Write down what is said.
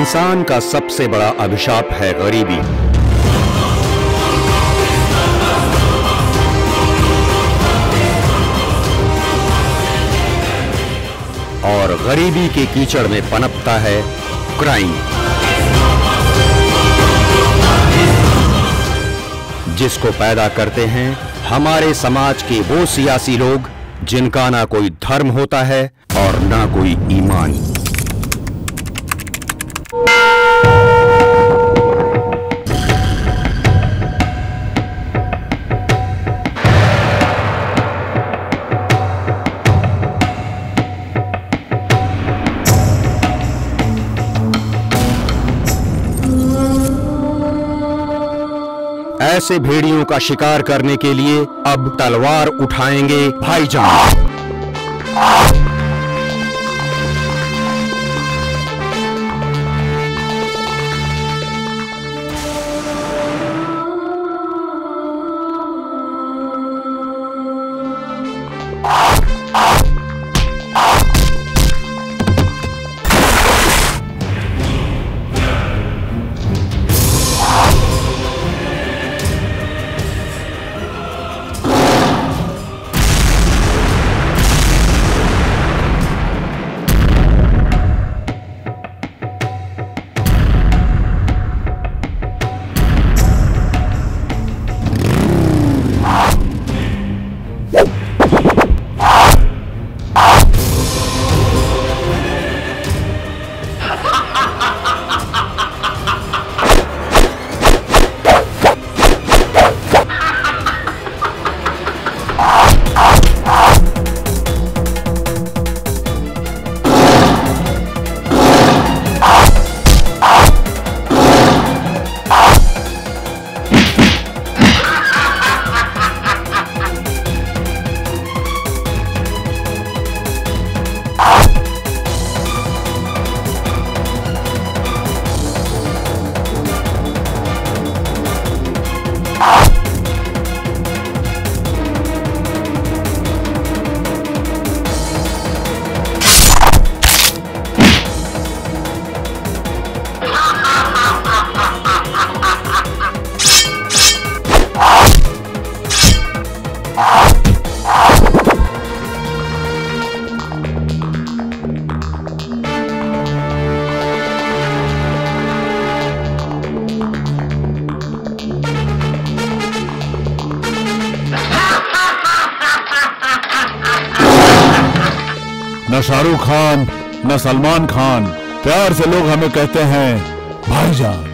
इंसान का सबसे बड़ा अभिशाप है गरीबी। और गरीबी के कीचड़ में पनपता है क्राइम, जिसको पैदा करते हैं हमारे समाज के वो सियासी लोग जिनका ना कोई धर्म होता है और ना कोई ईमान। ऐसे भेड़ियों का शिकार करने के लिए अब तलवार उठाएंगे भाईजान। न शाहरुख खान न सलमान खान, प्यार से लोग हमें कहते हैं भाईजान।